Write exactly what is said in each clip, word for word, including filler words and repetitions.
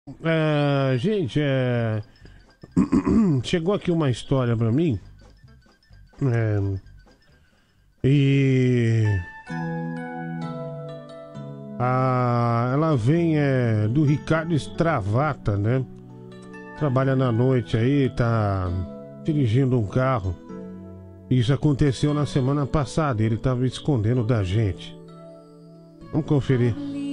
É, gente, é... chegou aqui uma história pra mim. É... E... Ah, ela vem é, do Ricardo Stravata, né? Trabalha na noite aí, tá dirigindo um carro. Isso aconteceu na semana passada, ele tava escondendo da gente. Vamos conferir.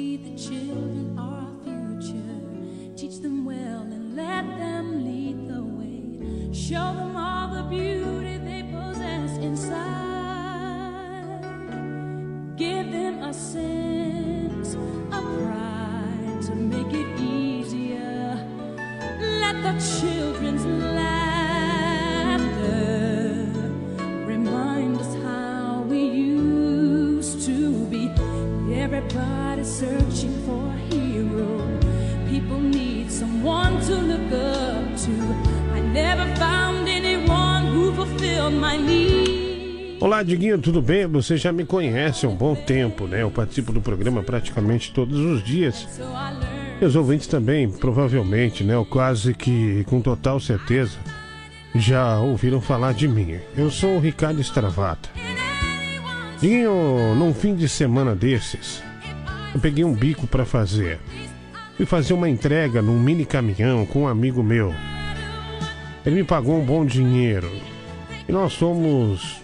Show them all the beauty they possess inside. Give them a sense of pride to make it easier. Let the children's laughter remind us how we used to be. Everybody's searching for a hero. People need someone to look up to. Never found anyone who fulfilled my need. Olá, Diguinho, tudo bem? Você já me conhece há um bom tempo, né? Eu participo do programa praticamente todos os dias. Meus ouvintes também, provavelmente, né? Ou quase que com total certeza já ouviram falar de mim. Eu sou o Ricardo Stravata. Diguinho, num fim de semana desses, eu peguei um bico pra fazer. Fui fazer uma entrega num mini caminhão com um amigo meu. Ele me pagou um bom dinheiro. E nós fomos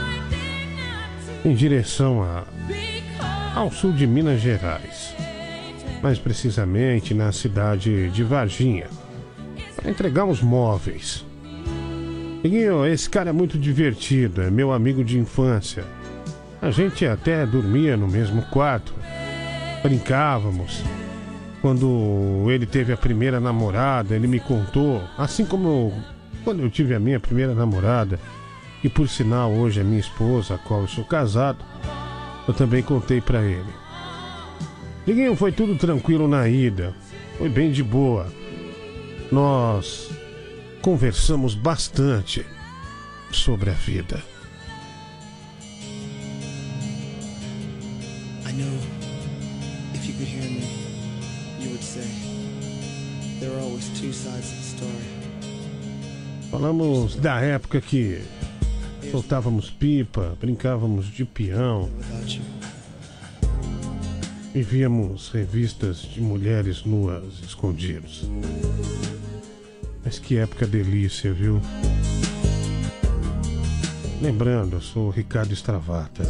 em direção a, ao sul de Minas Gerais. Mais precisamente na cidade de Varginha. Para entregar uns móveis. Diguinho, esse cara é muito divertido. É meu amigo de infância. A gente até dormia no mesmo quarto. Brincávamos. Quando ele teve a primeira namorada, ele me contou, assim como eu, quando eu tive a minha primeira namorada, e por sinal hoje é minha esposa, a qual eu sou casado, eu também contei pra ele. Diguinho, foi tudo tranquilo na ida, foi bem de boa. Nós conversamos bastante sobre a vida. I know if you could hear me, you would say there are always two sides to the story. Falamos da época que soltávamos pipa, brincávamos de peão e víamos revistas de mulheres nuas escondidas. Mas que época delícia, viu? Lembrando, eu sou o Ricardo Stravata.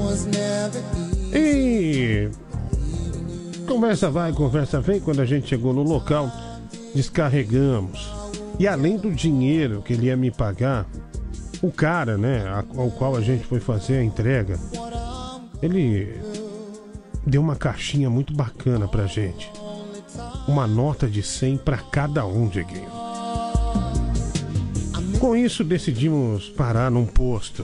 E conversa vai, conversa vem. Quando a gente chegou no local, descarregamos. E além do dinheiro que ele ia me pagar, o cara, né, ao qual a gente foi fazer a entrega, ele deu uma caixinha muito bacana pra gente. Uma nota de cem pra cada um, Dieguinho. Com isso, decidimos parar num posto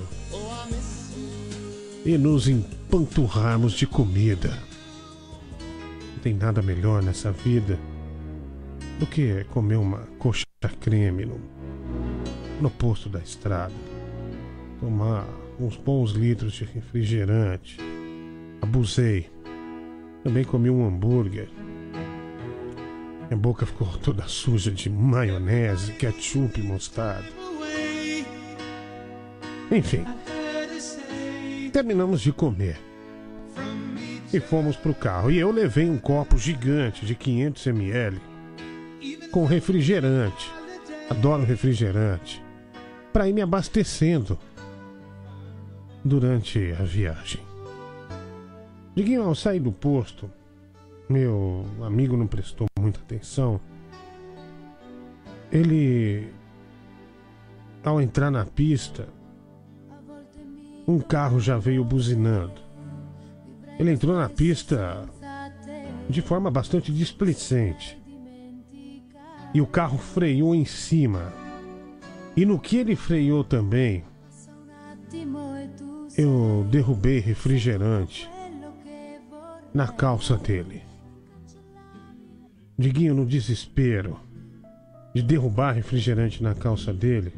e nos empanturrarmos de comida. Não tem nada melhor nessa vida do que comer uma coxa creme no, no posto da estrada, tomar uns bons litros de refrigerante. Abusei. Também comi um hambúrguer. Minha boca ficou toda suja de maionese, ketchup e mostarda. Enfim, terminamos de comer e fomos pro carro. E eu levei um copo gigante de quinhentos mililitros com refrigerante. Adoro refrigerante. Para ir me abastecendo durante a viagem. Diguinho, ao sair do posto, meu amigo não prestou muita atenção. Ele, ao entrar na pista, um carro já veio buzinando. Ele entrou na pista de forma bastante displicente. E o carro freou em cima. E no que ele freou também, eu derrubei refrigerante na calça dele. Diguinho, no desespero de derrubar refrigerante na calça dele,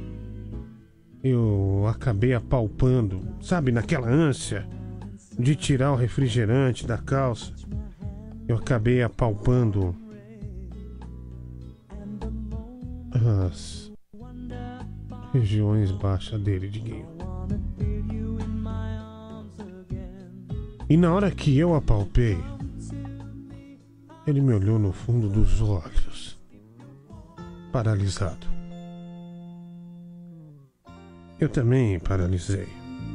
eu acabei apalpando, sabe, naquela ânsia de tirar o refrigerante da calça, eu acabei apalpando as regiões baixas dele, Diguinho. E na hora que eu apalpei, ele me olhou no fundo dos olhos, paralisado. Eu também paralisei.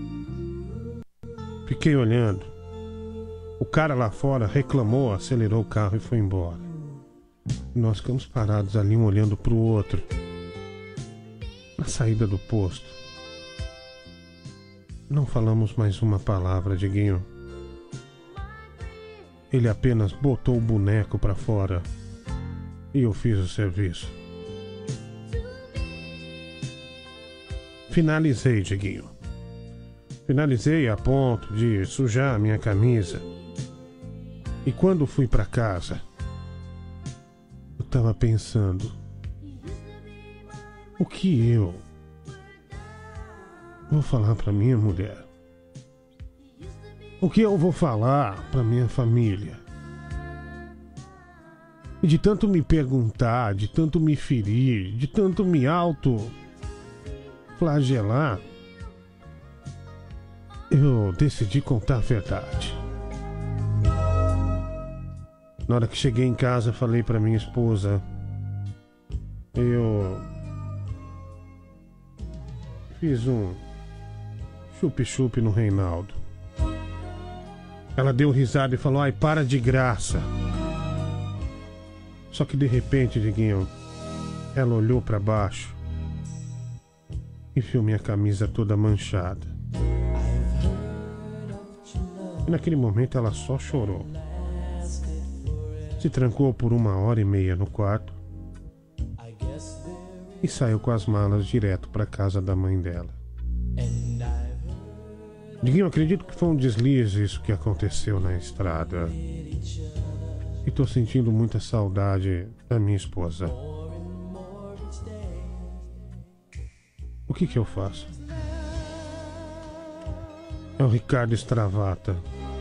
Fiquei olhando. O cara lá fora reclamou, acelerou o carro e foi embora. Nós ficamos parados ali, um olhando pro outro. Na saída do posto, não falamos mais uma palavra, Diguinho. Ele apenas botou o boneco pra fora e eu fiz o serviço. Finalizei, Diguinho. Finalizei a ponto de sujar a minha camisa. E quando fui pra casa, eu tava pensando: o que eu vou falar pra minha mulher? O que eu vou falar pra minha família? E de tanto me perguntar, de tanto me ferir, de tanto me auto-flagelar, eu decidi contar a verdade. Na hora que cheguei em casa, falei pra minha esposa: eu fiz um chup-chup no Reinaldo. Ela deu risada e falou: ai, para de graça. Só que de repente, Diguinho, ela olhou pra baixo e viu minha camisa toda manchada. E naquele momento ela só chorou. Se trancou por uma hora e meia no quarto e saiu com as malas direto pra casa da mãe dela. Diguinho, acredito que foi um deslize isso que aconteceu na estrada. E tô sentindo muita saudade da minha esposa. O que que eu faço? É o Ricardo Stravata.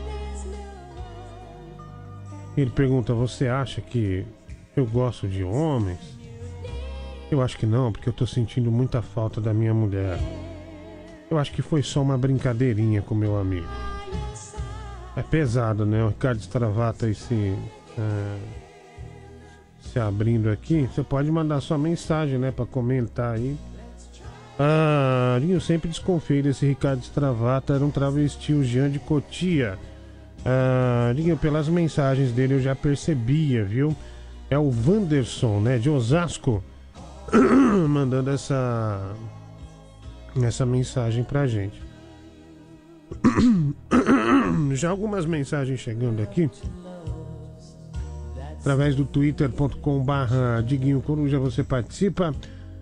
Ele pergunta: você acha que eu gosto de homens? Eu acho que não, porque eu tô sentindo muita falta da minha mulher. Eu acho que foi só uma brincadeirinha com meu amigo. É pesado, né? O Ricardo Stravata aí se, é, se abrindo aqui. Você pode mandar sua mensagem, né? Pra comentar aí. Ah, eu sempre desconfiei desse Ricardo Stravata. Era um travesti, o Jean de Cotia. Ah, pelas mensagens dele eu já percebia, viu? É o Wanderson, né? De Osasco. Mandando essa... essa mensagem pra gente. Já algumas mensagens chegando aqui através do twitter ponto com barra Diguinho Coruja. Você participa.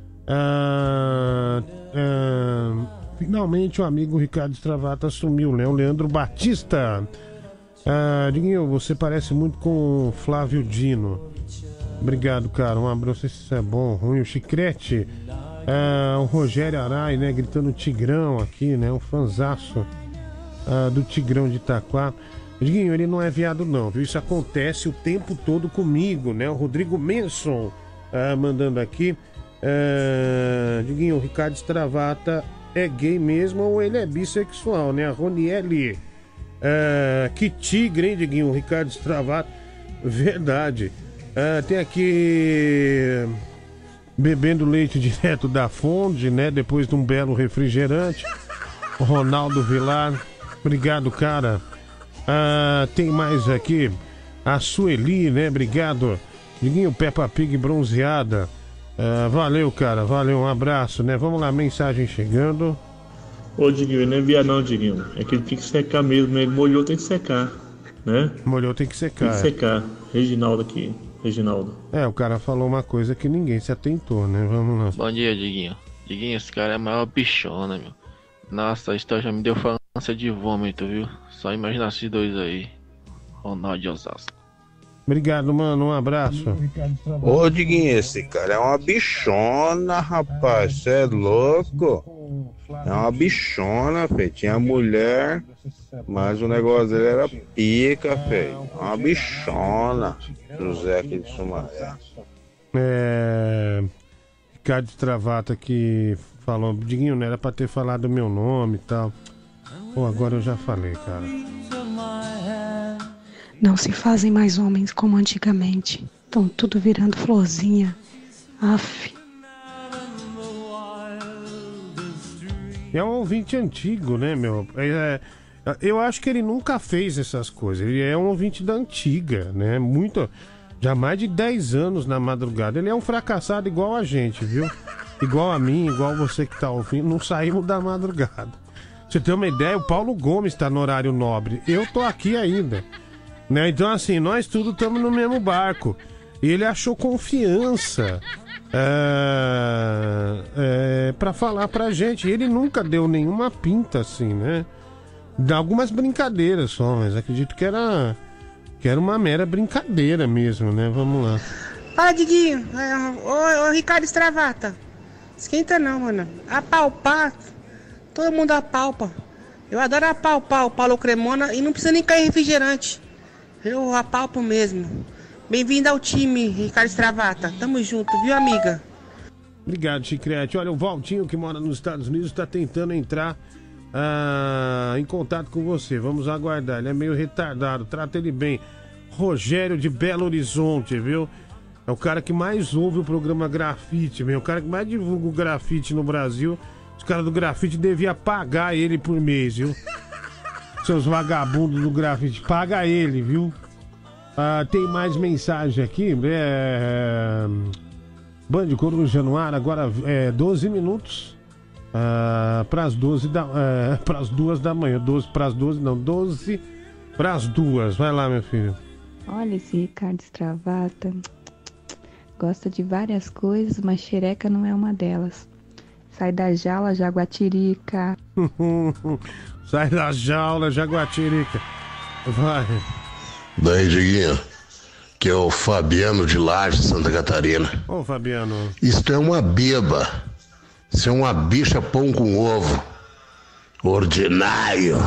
ah, ah, Finalmente o amigo Ricardo Stravata sumiu, né? O Leandro Batista. ah, Diguinho, você parece muito com o Flávio Dino. Obrigado, cara. Um abraço. Não sei se isso é bom ou ruim. O Chicrete. Uh, o Rogério Arai, né, gritando Tigrão aqui, né, um fanzaço uh, do Tigrão de Itaquá. Diguinho, ele não é viado não, viu? Isso acontece o tempo todo comigo, né? O Rodrigo Menson uh, mandando aqui. Uh, Diguinho, o Ricardo Stravata é gay mesmo ou ele é bissexual, né? A Roniele. Uh, que tigre, hein, Diguinho? O Ricardo Stravata. Verdade. Uh, tem aqui... bebendo leite direto da fonte, né? Depois de um belo refrigerante. O Ronaldo Vilar. Obrigado, cara. Ah, tem mais aqui. A Sueli, né? Obrigado. Diguinho, Peppa Pig bronzeada. Ah, valeu, cara. Valeu, um abraço, né? Vamos lá, mensagem chegando. Ô, Diguinho, ele não é viado não, Diguinho. É que ele tem que secar mesmo. Ele molhou, tem que secar, né? Molhou, tem que secar. Tem que secar. Reginaldo aqui. Reginaldo. É, o cara falou uma coisa que ninguém se atentou, né? Vamos lá. Bom dia, Diguinho. Diguinho, esse cara é a maior bichona, meu. Nossa, a história já me deu falância de vômito, viu? Só imagina esses dois aí. Ronaldo de Osasco. Obrigado, mano. Um abraço. Ô, Diguinho, esse cara é uma bichona, rapaz. Você é louco? É uma bichona, feio. Tinha mulher, mas o negócio dele era pica, feio. Uma bichona. José aqui de Sumaré. É... Ricardo Stravata que falou, Diguinho, não era pra ter falado o meu nome e tal. Pô, agora eu já falei, cara. Não se fazem mais homens como antigamente. Estão tudo virando florzinha. Aff. É um ouvinte antigo, né, meu? É, eu acho que ele nunca fez essas coisas. Ele é um ouvinte da antiga, né? Muito... Já há mais de dez anos na madrugada. Ele é um fracassado igual a gente, viu? Igual a mim, igual você que tá ouvindo. Não saímos da madrugada. Pra você ter uma ideia, o Paulo Gomes tá no horário nobre. Eu tô aqui ainda. Né? Então, assim, nós tudo estamos no mesmo barco. E ele achou confiança é, é, pra falar pra gente. Ele nunca deu nenhuma pinta, assim, né? Dá algumas brincadeiras só, mas acredito que era... Que era uma mera brincadeira mesmo, né? Vamos lá. Fala, Diguinho. Ô, ô Ricardo Stravata. Esquenta não, mano. Apalpar. Todo mundo apalpa. Eu adoro apalpar o Paulo Cremona e não precisa nem cair refrigerante. Eu apalpo mesmo. Bem-vindo ao time, Ricardo Stravata. Tamo junto, viu, amiga? Obrigado, Chicrete. Olha, o Valtinho, que mora nos Estados Unidos, tá tentando entrar Ah, em contato com você. Vamos aguardar. Ele é meio retardado, trata ele bem. Rogério de Belo Horizonte, viu? É o cara que mais ouve o programa Grafite, meu. O cara que mais divulga o grafite no Brasil. Os caras do grafite deviam pagar ele por mês, viu? Seus vagabundos do grafite, paga ele, viu? Ah, tem mais mensagem aqui. É... Band Coruja no ar, agora é doze minutos. Uh, para as doze da uh, para as duas da manhã, doze para as doze, não, doze para as duas. Vai lá, meu filho. Olha esse Ricardo Stravata. Gosta de várias coisas, mas xereca não é uma delas. Sai da jaula, jaguatirica. Sai da jaula, jaguatirica. Vai. Daí, Diguinho, que é o Fabiano de Laje, Santa Catarina. Ô, Fabiano. Isto é uma beba. Isso é uma bicha pão com ovo. Ordinário.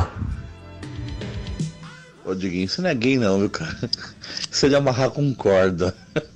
Ô, Diguinho, isso não é gay não, viu, cara? Isso é de amarrar com corda.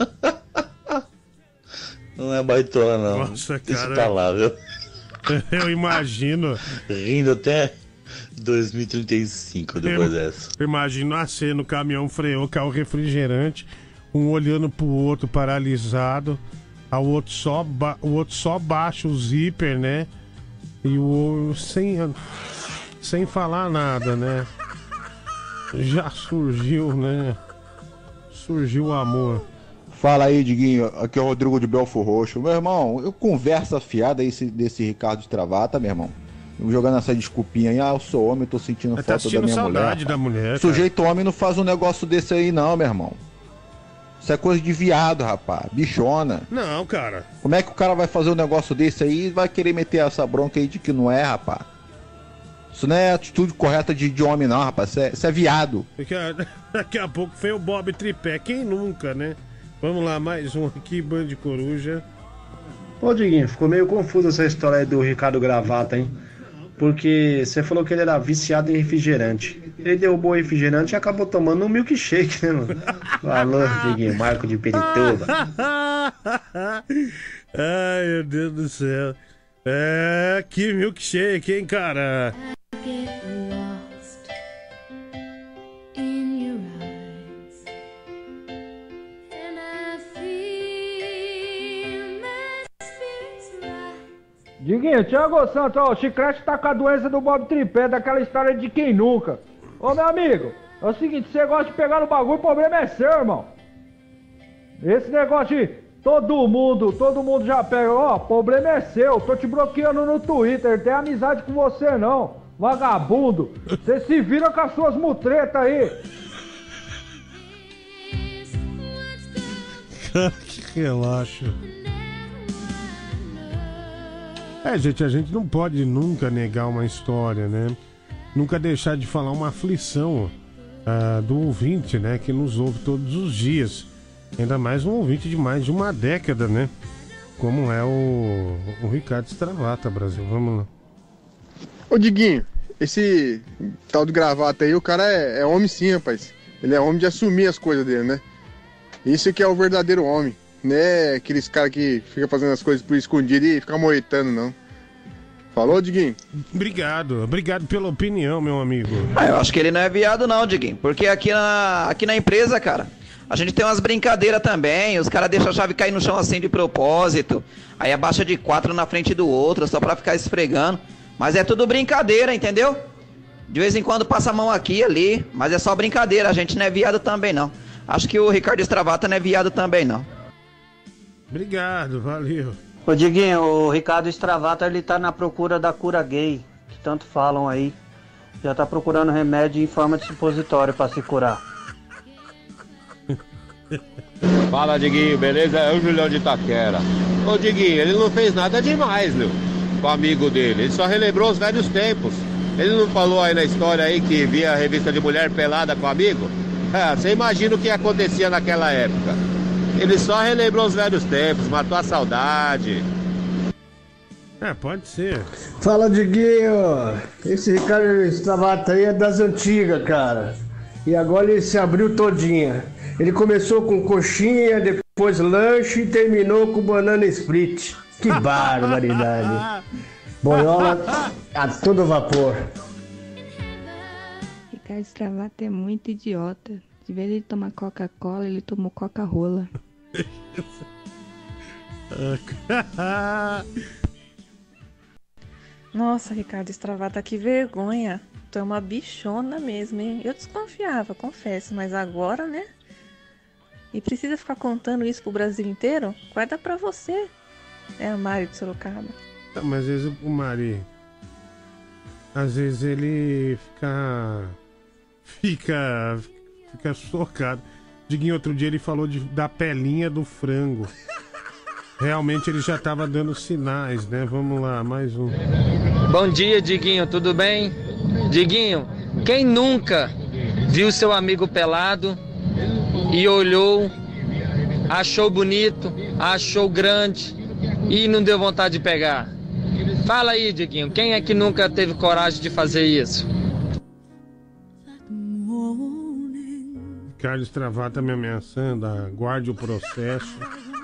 Não é baitona, não. Nossa, cara. Isso tá lá, viu? Eu imagino. Rindo até dois mil e trinta e cinco depois eu, dessa. Eu imagino a cena, o caminhão freou, caiu o refrigerante, um olhando pro outro paralisado. O outro, só ba... o outro só baixa o zíper, né? E o sem, sem falar nada, né? Já surgiu, né? Surgiu o amor. Fala aí, Diguinho. Aqui é o Rodrigo de Belfor Roxo. Meu irmão, eu conversa fiada esse, desse Ricardo Stravata, meu irmão. Jogando essa desculpinha aí, ah, eu sou homem, tô sentindo tá falta da minha saudade mulher. da mulher. Sujeito homem não faz um negócio desse aí, não, meu irmão. Isso é coisa de viado, rapaz. Bichona. Não, cara. Como é que o cara vai fazer um negócio desse aí e vai querer meter essa bronca aí de que não é, rapaz? Isso não é atitude correta de, de homem, não, rapaz. Isso é, isso é viado. Daqui a, daqui a pouco foi o Bob Tripé. Quem nunca, né? Vamos lá, mais um aqui, Band Coruja. Ô, Diguinho, ficou meio confusa essa história aí do Ricardo Gravata, hein? Porque você falou que ele era viciado em refrigerante. Ele derrubou o refrigerante e acabou tomando um milkshake, né, mano? Alô, Diguinho, Marco de Perituba. Ai, meu Deus do céu. É, que milkshake, hein, cara? Diguinho, Thiago Santos, ó, o Chicrete tá com a doença do Bob Tripé, daquela história de quem nunca. Ô, meu amigo, é o seguinte, você gosta de pegar no bagulho, o problema é seu, irmão. Esse negócio de todo mundo, todo mundo já pega, ó, o problema é seu, tô te bloqueando no Twitter, não tem amizade com você não, vagabundo. Você se vira com as suas mutretas aí. Que relaxa. É, gente, a gente não pode nunca negar uma história, né? Nunca deixar de falar uma aflição uh, do ouvinte, né? Que nos ouve todos os dias. Ainda mais um ouvinte de mais de uma década, né? Como é o, o Ricardo Stravata, Brasil. Vamos lá. Ô, Diguinho, esse tal de Gravata aí, o cara é, é homem sim, rapaz. Ele é homem de assumir as coisas dele, né? Isso que é o verdadeiro homem. Não é aqueles caras que ficam fazendo as coisas por escondido e ficam moetando, não. Falou, Diguinho? Obrigado, obrigado pela opinião, meu amigo. Ah, eu acho que ele não é viado não, Diguinho, porque aqui na, aqui na empresa, cara, a gente tem umas brincadeiras também, os caras deixam a chave cair no chão assim de propósito, aí abaixa de quatro na frente do outro, só pra ficar esfregando, mas é tudo brincadeira, entendeu? De vez em quando passa a mão aqui e ali, mas é só brincadeira, a gente não é viado também não. Acho que o Ricardo Stravata não é viado também não. Obrigado, valeu. Ô Diguinho, o Ricardo Stravata, ele tá na procura da cura gay, que tanto falam aí. Já tá procurando remédio em forma de supositório pra se curar. Fala, Diguinho, beleza? É o Julião de Itaquera. Ô Diguinho, ele não fez nada demais, meu, com o amigo dele. Ele só relembrou os velhos tempos. Ele não falou aí na história aí que via a revista de mulher pelada com o amigo? É, você imagina o que acontecia naquela época. Ele só relembrou os velhos tempos, matou a saudade. É, pode ser. Fala, Diguinho. Esse Ricardo Stravata aí é das antigas, cara. E agora ele se abriu todinha. Ele começou com coxinha, depois lanche e terminou com banana split. Que barbaridade. Boiola a todo vapor. Ricardo Stravata é muito idiota. De vez ele tomar Coca-Cola, ele tomou Coca-Rola. Nossa, Ricardo Stravata, que vergonha. Tu é uma bichona mesmo, hein? Eu desconfiava, confesso, mas agora, né? E precisa ficar contando isso pro Brasil inteiro? Guarda pra você. É a Mari de Sorocaba. Mas às vezes o Mari... Às vezes ele fica... Fica... Fica chocado. Diguinho, outro dia ele falou de, da pelinha do frango. Realmente ele já tava dando sinais, né? Vamos lá, mais um. Bom dia, Diguinho, tudo bem? Diguinho, quem nunca viu seu amigo pelado e olhou, achou bonito, achou grande e não deu vontade de pegar? Fala aí, Diguinho, quem é que nunca teve coragem de fazer isso? Ricardo Stravata me ameaçando, aguarde o processo.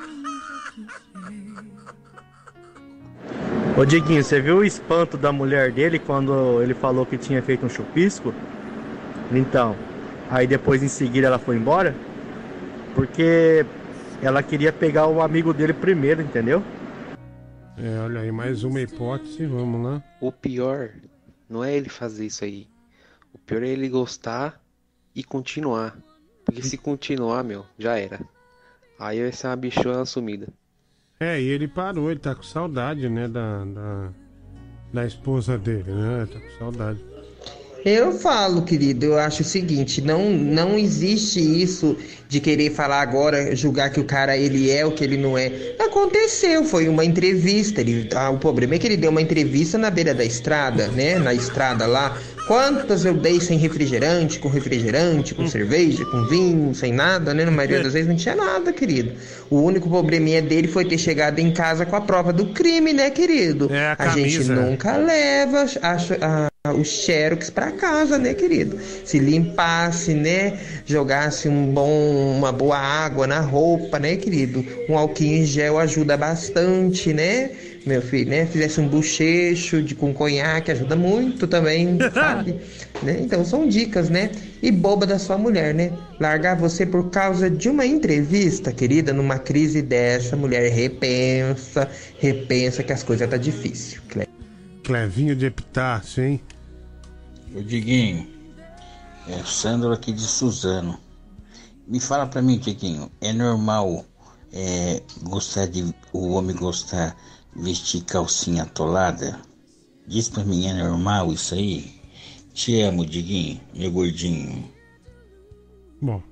Ô Diguinho, você viu o espanto da mulher dele quando ele falou que tinha feito um chupisco? Então, aí depois em seguida ela foi embora? Porque ela queria pegar o amigo dele primeiro, entendeu? É, olha aí, mais uma hipótese, vamos lá. O pior não é ele fazer isso aí. O pior é ele gostar e continuar. Porque se continuar, meu, já era. Aí vai ser uma bichona sumida. É, e ele parou, ele tá com saudade, né, da, da, da esposa dele, né? Tá com saudade. Eu falo, querido, eu acho o seguinte, não, não existe isso de querer falar agora, julgar que o cara ele é o que ele não é. Aconteceu, foi uma entrevista, ele, ah, o problema é que ele deu uma entrevista na beira da estrada, né, na estrada lá. Quantas eu dei sem refrigerante, com refrigerante, com cerveja, com vinho, sem nada, né? Na maioria das vezes não tinha nada, querido. O único probleminha dele foi ter chegado em casa com a prova do crime, né, querido? É a, a gente nunca leva a, a, os xerox pra casa, né, querido? Se limpasse, né? Jogasse um bom, uma boa água na roupa, né, querido? Um alquinho em gel ajuda bastante, né? Meu filho, né? Fizesse um bochecho de, com conhaque, ajuda muito também, sabe? Né? Então são dicas, né? E boba da sua mulher, né? Largar você por causa de uma entrevista, querida, numa crise dessa, mulher repensa, repensa que as coisas tá difícil. Cle... Clevinho de Epitácio, hein? Ô Diguinho, é Sandro aqui de Suzano. Me fala pra mim, Diguinho, é normal é, gostar de o homem gostar vestir calcinha atolada? Diz pra mim, é normal isso aí? Te amo, Diguinho, meu gordinho. Bom,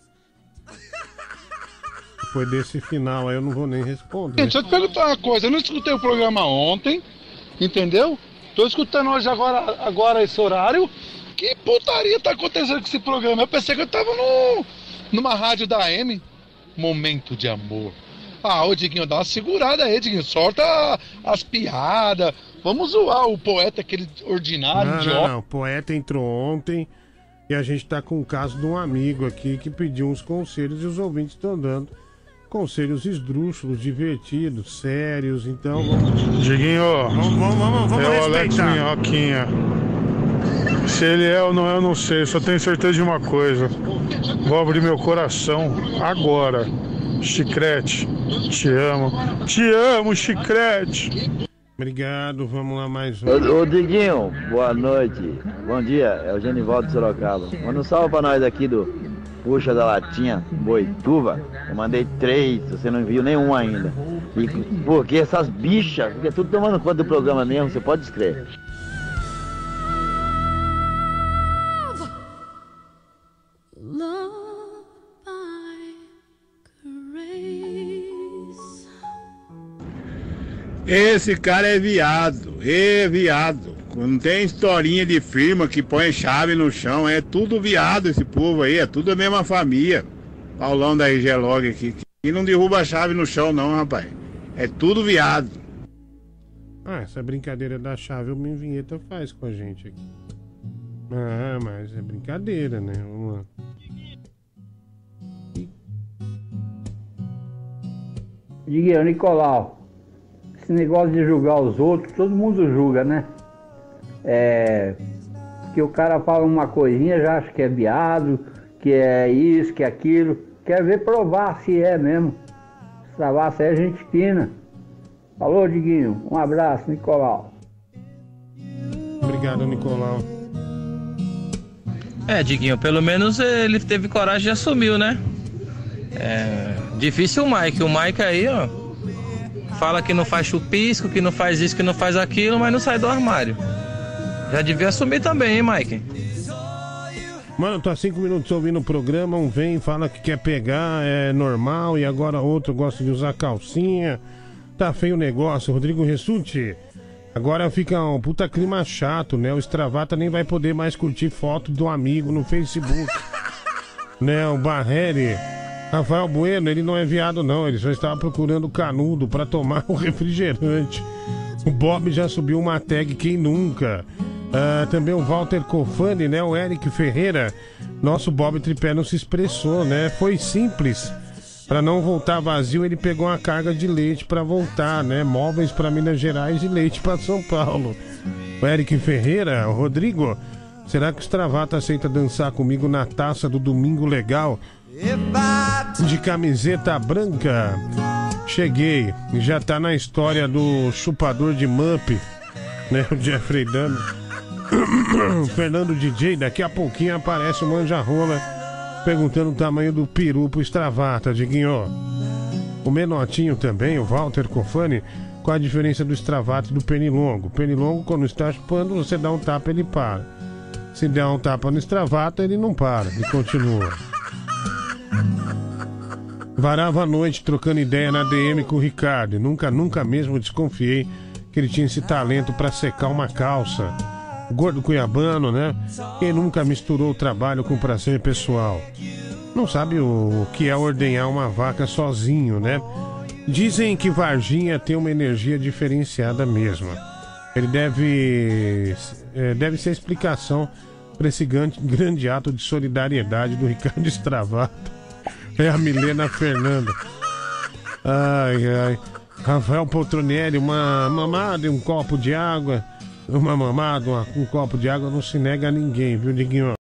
depois desse final aí eu não vou nem responder. Gente, deixa eu te perguntar uma coisa, eu não escutei o programa ontem, entendeu? Tô escutando hoje agora, agora esse horário. Que putaria tá acontecendo com esse programa? Eu pensei que eu tava no, numa rádio da A M. Momento de amor. Ah, ô Diguinho, dá uma segurada aí, Diguinho. Solta as piadas. Vamos zoar o poeta, aquele ordinário, não, idiota. Não, não, o poeta entrou ontem e a gente tá com o caso de um amigo aqui que pediu uns conselhos e os ouvintes estão dando conselhos esdrúxulos, divertidos, sérios, então vamos... Diguinho, vamos, vamos, vamos, vamos é o Alex respeitar. Minhoquinha. Se ele é ou não é, eu não sei, só tenho certeza de uma coisa. Vou abrir meu coração agora. Chicrete, te amo. Te amo, Chicrete. Obrigado, vamos lá mais um. Ô, ô Diguinho, boa noite. Bom dia, é o Genivaldo de Sorocaba. Manda um salve pra nós aqui do Puxa da Latinha, Boituva. Eu mandei três, você não viu nenhum ainda. E porque essas bichas, fica tudo tomando conta do programa mesmo, você pode escrever. Esse cara é viado, é viado. Não tem historinha de firma que põe chave no chão, é tudo viado esse povo aí, é tudo a mesma família. Paulão da R G Log aqui, que não derruba a chave no chão não, rapaz. É tudo viado. Ah, essa brincadeira da chave o Minho Vinheta faz com a gente aqui. Ah, mas é brincadeira, né? Vamos lá. Diguinho, Nicolau, esse negócio de julgar os outros, todo mundo julga, né? É, que o cara fala uma coisinha, já acha que é viado, que é isso, que é aquilo. Quer ver provar se é mesmo. Se provar se é gente fina. Falou, Diguinho. Um abraço, Nicolau. Obrigado, Nicolau. É, Diguinho, pelo menos ele teve coragem e assumiu, né? É difícil o Mike. O Mike aí, ó, fala que não faz chupisco, que não faz isso, que não faz aquilo, mas não sai do armário. Já devia assumir também, hein, Mike? Mano, tô há cinco minutos ouvindo o programa, um vem, fala que quer pegar, é normal, e agora outro gosta de usar calcinha. Tá feio o negócio, Rodrigo Ressuti. Agora fica um puta clima chato, né? O Stravata nem vai poder mais curtir foto do amigo no Facebook. Né, o Barreri. Rafael Bueno, ele não é viado não, ele só estava procurando canudo pra tomar o refrigerante. O Bob já subiu uma tag, quem nunca? Uh, também o Walter Cofani, né? O Eric Ferreira. Nosso Bob Tripé não se expressou, né? Foi simples. Para não voltar vazio, ele pegou uma carga de leite para voltar, né? Móveis para Minas Gerais e leite para São Paulo. O Eric Ferreira, o Rodrigo, será que o Stravata aceita dançar comigo na taça do Domingo Legal? De camiseta branca. Cheguei, já tá na história do chupador de Mup, né? O Jeffrey Dahmer. Fernando D J, daqui a pouquinho aparece o Manja-Rola perguntando o tamanho do peru pro Stravata, Diguinho. O Menotinho também, o Walter Cofani, qual a diferença do Stravata e do Pernilongo? O Pernilongo, quando está chupando, você dá um tapa, ele para. Se der um tapa no Stravata, ele não para, ele continua. Varava a noite trocando ideia na D M com o Ricardo. Nunca, nunca mesmo desconfiei que ele tinha esse talento pra secar uma calça. O gordo cuiabano, né? Quem nunca misturou o trabalho com prazer pessoal? Não sabe o, o que é ordenhar uma vaca sozinho, né? Dizem que Varginha tem uma energia diferenciada mesmo. Ele deve... É, deve ser a explicação para esse grande, grande ato de solidariedade do Ricardo Stravata. É a Milena Fernanda. Ai, ai. Rafael Poltronelli, uma mamada e um copo de água. Uma mamada, uma, um copo de água não se nega a ninguém, viu, Diguinho?